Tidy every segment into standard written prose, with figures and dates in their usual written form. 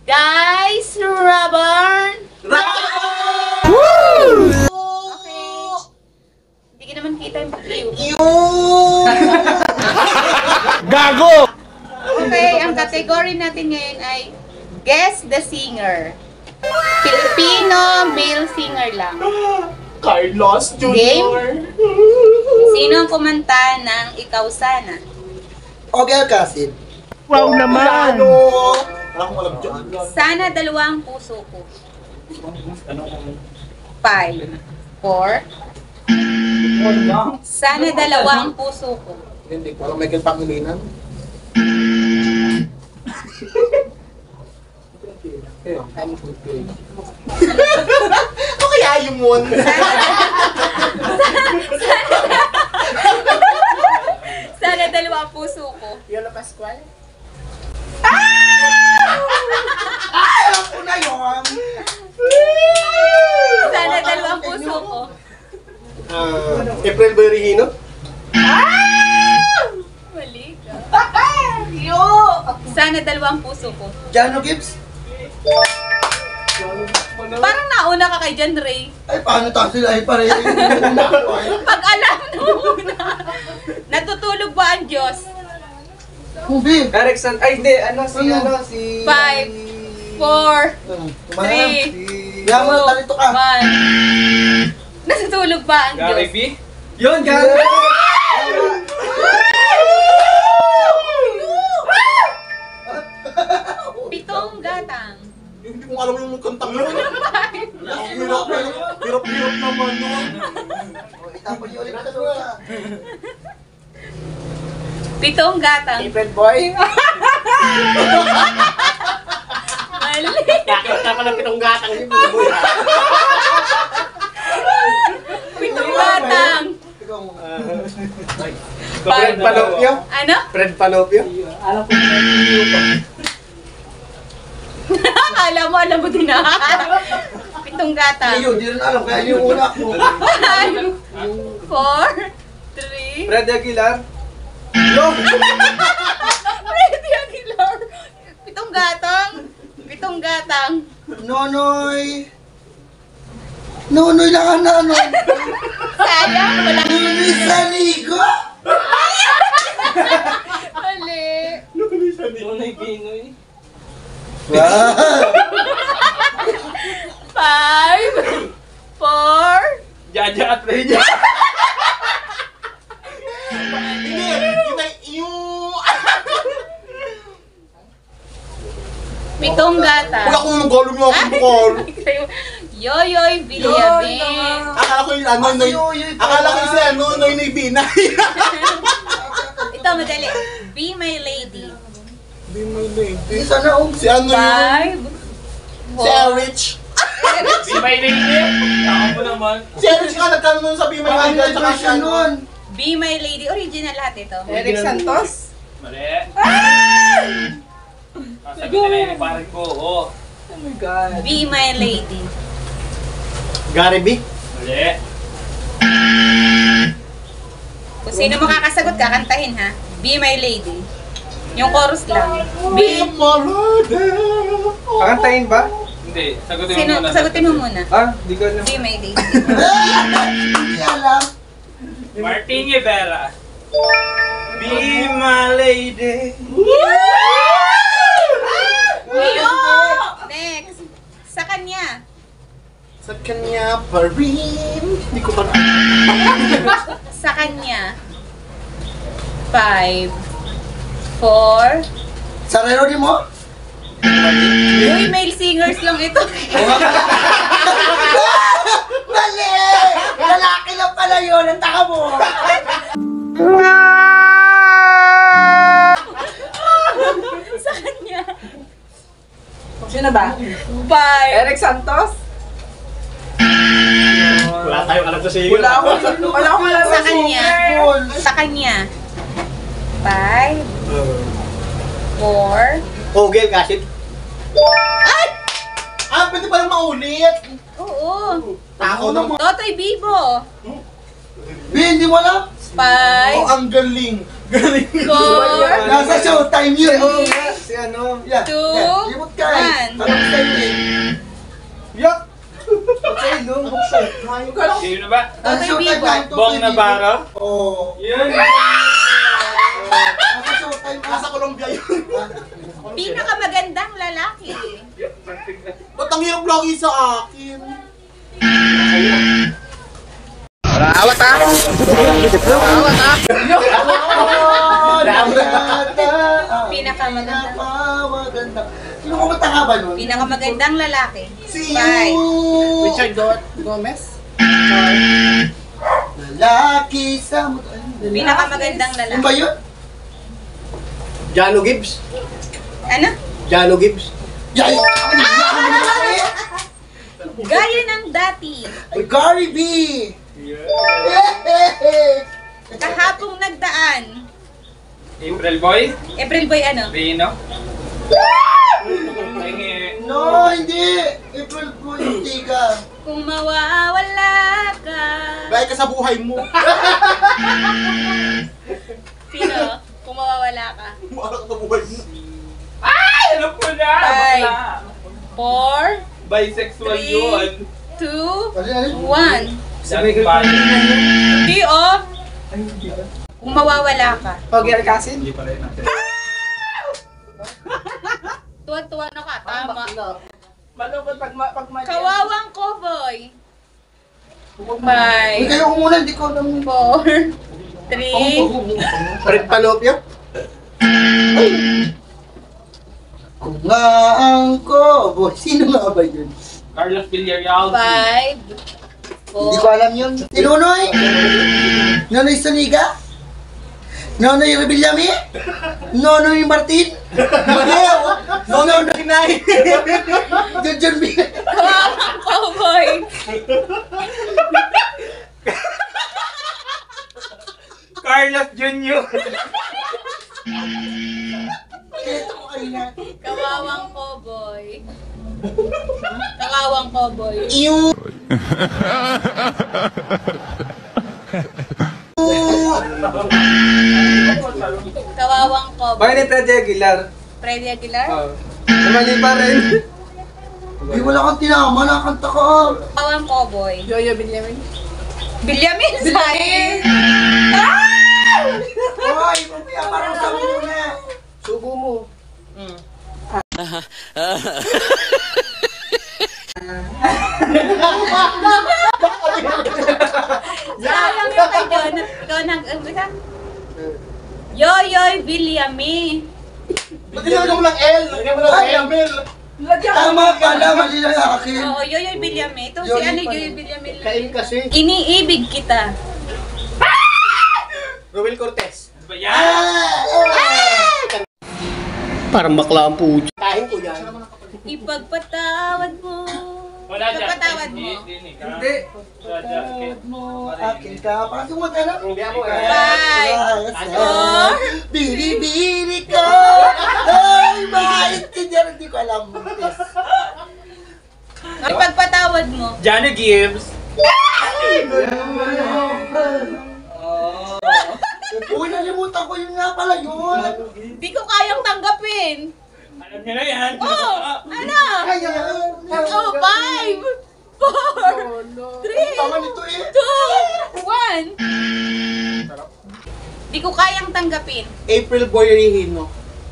Guys, rubber! Woo! Okay. Hindi ka naman kita yung view. Gago! Okay, ang category natin ngayon ay Guess the Singer. Filipino male singer lang. Carlos Jr. Game? Sino ang kumanta ng Ikaw Sana? Okay, Kasim. Wow naman! Wala akong alam dyan. Sana dalawang puso ko. 5, 4. Sana dalawang puso ko. Hindi, parang Michael Pangilinan. Ano kaya yung mon? Sana dalawang puso ko. Yolo Pascual? Alam ko na yun! Sana dalawang puso ko. April Boy Regino? Mali ka. Sana dalawang puso ko. Jano Gibbs? Parang nauna ka kay John Ray. Ay, paano tayo sila? Ay, pareho. Pag alam na muna. Natutulog ba ang Diyos? Hindi. Erickson, ay hindi, si 5, 4, Tumahan. 3, Yaman, talito ka. 1. Natutulog ba ang Gary Diyos? B? Yun, Gary B! Pitong gatang. Hindi ko alam yung kantang yun. Hirap naman yun. Itapon niyo ulit sa lupa. Pitong gatang. April Boy? Mali. Nakita pa ng pitong gatang yung boy. Pitong gatang. Ikaw mo. Fred Palopio? Ano? Fred Palopio? Alam mo din na. Pitong gatang. Iyo, di rin alam. Kaya yung una ko. 5, 4, 3. Fred Aguilar? Freddy Aguilar. Pitong gatang. Pitong gatang. Nonoy. Nonoy lang ang nanon. Sayang. Wala. Nonoy Sanigo. Mali. Nonoy Ginoy? Wow. 5, 4. Jaja at Reja? Hindi! Yung... Pitong gatang. Wala akong nanggalong na akong bukal. Yoyoy Villamin. Akala ko yung ano, akala ko yung si ano, Noy Binay. Ito, madali. Be my lady. Be my lady. Isa na oh. Si ano yun? 5, Si 4. Erich. Di ba lady? Ako mo naman. Si Erich ka nagkano nun sa Be My Ang Lady. Tsaka siya version nun. Be my lady. Original lahat ito. Eric Santos? Mali. Sasabihin nila yung parang ko, oh. Oh my God. Be my lady. Gary B. Mali. Kung sino makakasagot, kakantahin ha. Be my lady. Yung chorus lang. Be Be... my lady. Kakantayin ba? Hindi. Sagutin mo Sino, muna. sagutin mo muna. Ah, di ko alam. Be my lady. Hindi alam. Martin Rivera. Be my lady. Next. Sa kanya. Sa kanya pa rin. Hindi ko pa na. Sa kanya. 5, 4. Sarero di mo? Uy, male singers lang ito. Mali! Lalaki lang pala yun. Ang taka mo. Sa kanya. Sino ba? 5. Eric Santos? Wala tayong alam sa singer. Wala akong alam Sa kanya. Cool. Sa kanya. 5, 4. Oh, Gail Casit. Ay! Ah, pwede palang maulit. Oo. Tao naman. Totoy Bibo. B, hindi mo alam? 5, Oh, ang galing. Galing. 4, Nasa showtime yun. Si ano? Yeah, 2, yeah. Limot ka eh. 1. Sino ba? Totoy Vivo. Bong Navarro? Oo. Yun. Nasa Colombia yun. Pinakamagandang lalaki. Ba't ang hirap lagi sa akin? Awat ha? Pinakamagandang. Sino kumanta ka ba nun? Pinakamagandang lalaki. Si Bye. Richard Gomez? Lalaki sa Pinakamagandang Ano ba lalaki. yun? Jano Gibbs? Ano? Jano Gibbs? Yay! Gaya ng dati. Gary B! Kahapong nagdaan. April Boy? April Boy ano? Rino? Ay, No, hindi! April Fool, hindi ka. Kung mawawala ka. Gaya ka sa buhay mo. Sino? Kung mawawala ka. Maala ka sa buhay mo. Ay! Alam ko na! Five. Wala. 4, Bisexual 3, yun. 2, Ano yan? 1. Sabi ko pa. Hindi oh. Kung mawawala ka. Pogi Alcacid? Hindi pala yun. Tuwan-tuwa na ka. Tama. Malungkot pag Kawawang cowboy. Uy, 5, kayo ko muna, hindi ko alam. 4, 3, Fred Palopio? Kung nga ang kobo. Sino nga ba yun? Carlos Villarreal. 5, Hindi ko alam yun. Si Nonoy? Nonoy Soniga? Nonoy Rebillame? Nonoy Martin? Nonoy Nay? John B. Kawawang cowboy. Carlos Jr. Ito ko kanina. Kawawang cowboy. Kawawang cowboy. Yung... Kawawang cowboy. Bakit ni Fred Aguilar? Freddy Aguilar? Namali pa rin. Ay, wala kang tinama, nakakanta ka. Kawawang cowboy. Jojo Benjamin? Bilyamin Sain. Hoy, mamaya parang sa muna. Subo mo. Sayang yung kay John. Ikaw nag-umpisa. Yoyoy Villame. Ba't nilagyan mo lang L? Nilagyan mo lang L, Mel. Tama pala, mali lang akin. Oo, Yoyoy Villame. Ito si Yoyoy ano, pala. Yoyoy Villame. Kain kasi. Iniibig kita. Ruel Cortez. Ano ba yan? Parang bakla ang puto. Kain ko yan. Ipagpatawad mo. Wala dyan. Ipagpatawad mo. Hindi. Wala dyan. Akin ka, parang sumata na. Hindi mo eh. 5, 4, Bili-bili ka! Ay, maintindihan, hindi ko alam. ipagpatawad mo. Johnny Gibbs. Uy, nalimutan ko yun nga pala yun. Di ko kayang tanggapin. Alam niyo na yan. Oh, ano? Ayan. Oh, 5, 4, 3, Tama nito eh. 2, 1. Di ko kayang tanggapin. April Boy Regino.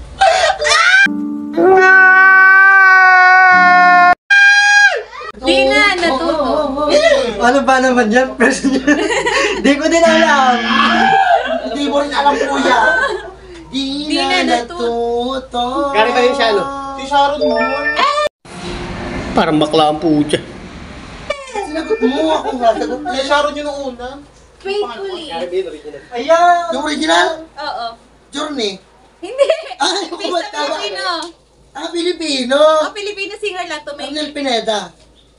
Di na natuto. Ano ba naman yan? Di ko din alam. Hindi mo rin alam, kuya. Di Di na na natuto. Gary Valenciano. Si Sharon Moon. Parang bakla ang puto. Sinagot mo ako nga. Sagot Si Sharon yun ang una. Faithfully. Ayan. Yung original? Oo. Journey. Hindi. Ay, Based kumanta sa ba? Pilipino. Ah, Pilipino. Oh, Filipino singer lang to. May... Arnel Pineda.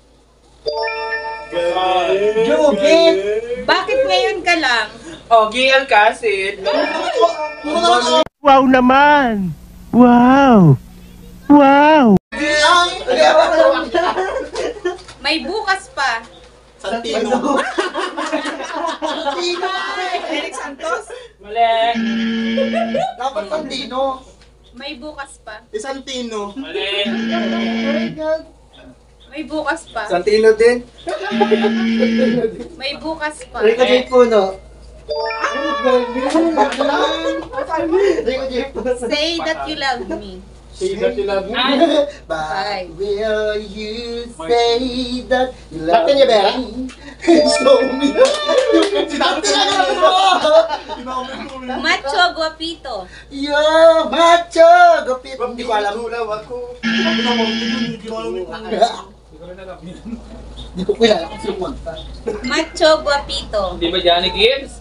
Jubit. Bakit ngayon ka lang? Ogie Alcacid. Wow naman! Wow! Wow! May bukas pa. Santino. Santino. Eric Santos? Mali. Dapat Santino. May bukas pa. Si Santino. Mali. May bukas pa. Santino din. May bukas pa. Rico J. Puno. Rico J. Puno. Say that you love me. Say that you love me. But will you say that you love Bakit niya, Vera? me? Show me. Sinabi mo! Macho guapito. Yo, macho! Gupit. Hindi ko alam. Hindi ko kilala kung sino kumanta. Macho guapito. Di ba Johnny Gibbs?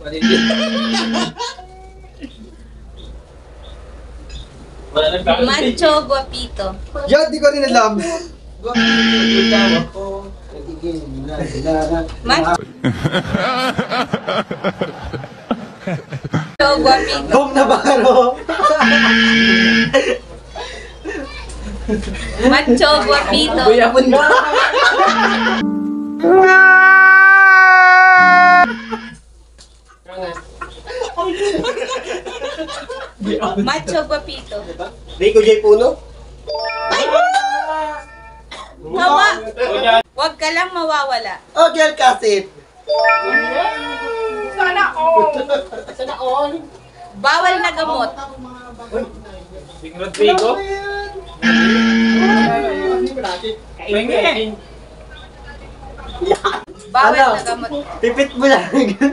Wala nang bakit. Macho guapito. Yo, di ko rin alam. Gupit ako. Natigil na sila. Macho guapito. Bong Navarro. Macho guapito. Buyapon na. Macho guapito. Rico J. Puno. Hawa. Huwag ka lang mawawala. Oh, Gel Casit. Sana all. Bawal na gamot. Bing Rodrigo? Kaingin. Bawal Ano? na gamot. Pipit mo lang.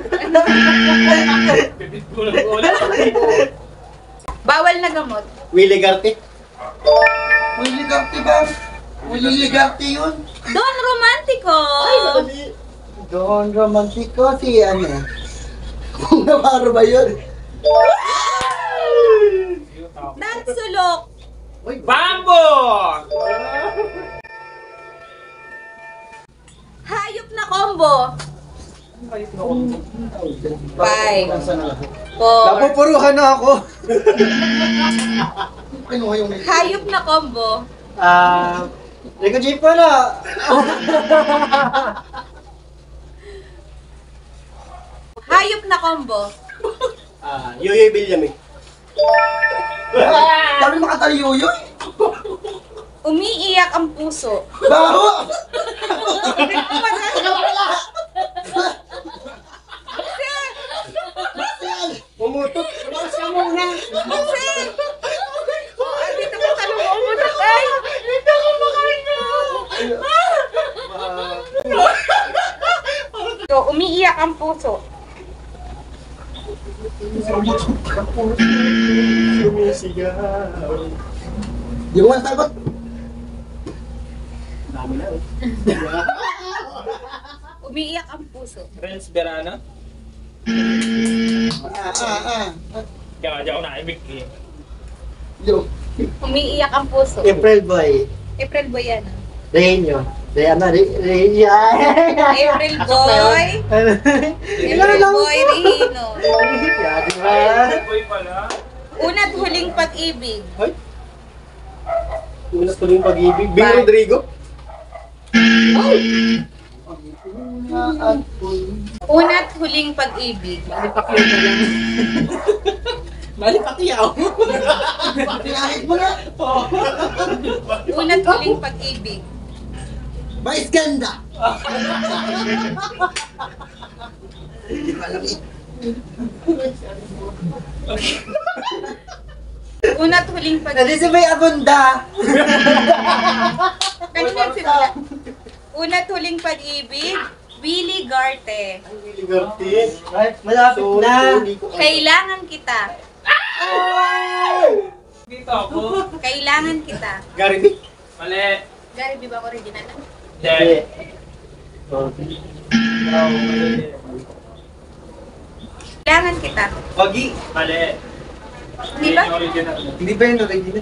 Pipit ko lang ulit. Bawal na gamot. Willie Gartic. Willie Garte ba? Willie Garte yun. Don Romantico. Don Romantico si ano? Kung Navarro ba yun? Dan Sulok. Bambo! Hayop na combo. 5, 4. Napupuruhan na ako. Kinuha yung Hayop na combo. Rico J. Puno. Hayop na combo. Yoyoy Villame. Dami makataliyo yun. Umiiyak ang puso. Baho! Pumutok. Dito mo sa loob mo na tayo. Dito ko makahinga. So, umiiyak ang puso. Di ko masagot. Umiiyak ang puso. Renz Berana? Kaya ako naibig eh. Yo. Umiiyak ang puso. April Boy. April Boy yan. Reino. Rihanna. April Boy. April Boy Rino. Yeah, di ba? Boy pala. Una't huling pag-ibig. Una tuloy yung pag-ibig. Bing Bye. Rodrigo. Una't huling pag-ibig. Bali pakiyaw. Pinahit mo na. Una't huling pag-ibig. Mais ganda. Hindi ko alam eh. Una't huling pag-ibig. Nadi si May Abunda. Kanina sila. Una't huling pag-ibig. Willie Garte. Willie Gartic. Right, malapit na. Kailangan kita. Dito ako. Kailangan kita. Gary B. Mali. Gary, di ba ako original? Hindi. Kailangan kita. Wagi. Mali. Di ba? Yung original. Hindi ba yun original?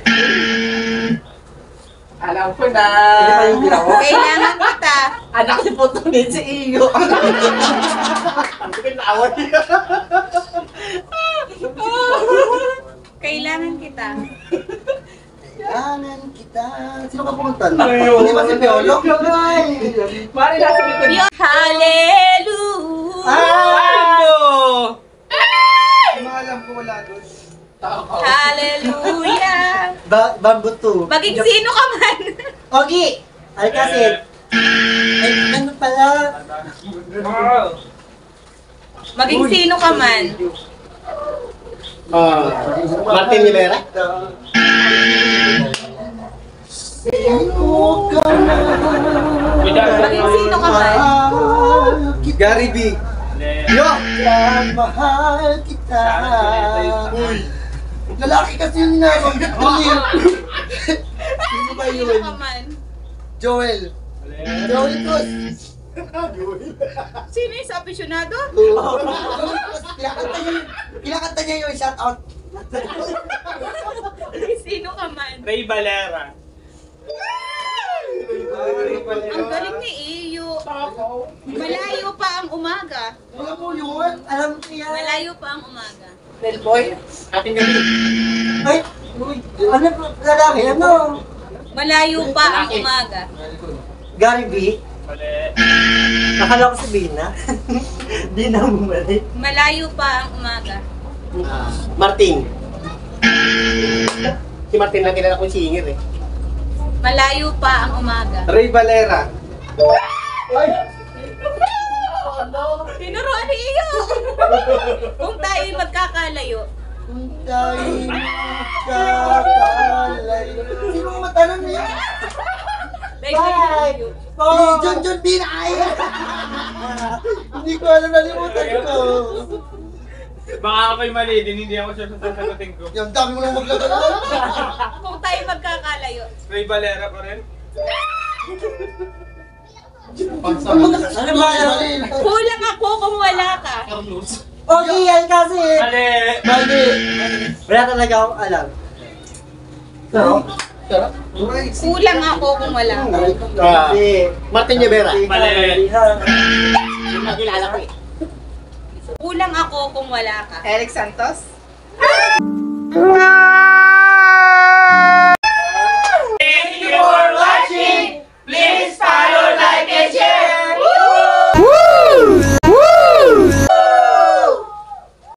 Alam ko na. Hindi ba yung ginawa? Kailangan kita. Anak si Putong din si Iyo. Ang pinawad niya. Kailangan kita. Kailangan kita. Sino ka pumunta? Hindi ba si Piolo? Mari nasa likod. Hallelujah. Bambo! Alam ko wala doon. Hallelujah. Bamboo 2. Maging sino ka man. Ogi! Alcacid. Ay, ano pala? Maging sino ka man. Martin Rivera. Sino ka na? Maging sino ka man. Gary B. Yo! Mahal kita. Uy! Lalaki kasi yung ninabanggit ko niya. Sino ba Sino yun? ka man. Joel. Joel Cruz. Sino yung sa aficionado? Kinakanta niya yung shout out. Maging sino ka man. Ray Valera. Ang galing ni Iyo. Malayo pa ang umaga. Alam mo yun? Alam ko yan. Malayo pa ang umaga. Del Boy. Ating gabi. Ay! Uy! Ano po? Lalaki? Ano? Malayo pa ang umaga. Gary B? Mali. Nakala ko sabihin na. Di na bumalik. Malayo pa ang umaga. Martin. Si Martin lang kilala kong singer eh. Malayo pa ang umaga. Ray Valera. Ay! Tinuruan ni Iyo. Kung tayo'y magkakalayo. Kung tayo'y magkakalay. Sino ang matanong niya? Like ni Iyo. Si John John Binay! Hindi ko alam, nalimutan ko. Baka ako'y mali din, hindi ako sure sa sasagutin ko. Yung dami mo lang magkakala. Kung tayo'y magkakalayo. Ray Valera pa rin. Ano ba yan? Kulang ako kung wala ka. Okay yan kasi. Mali. Mali. Wala talaga akong alam. Kulang ako kung wala ka. Martin Rivera. Mali. Nakilala ko eh. Kulang ako kung wala ka. Eric Santos. Wow!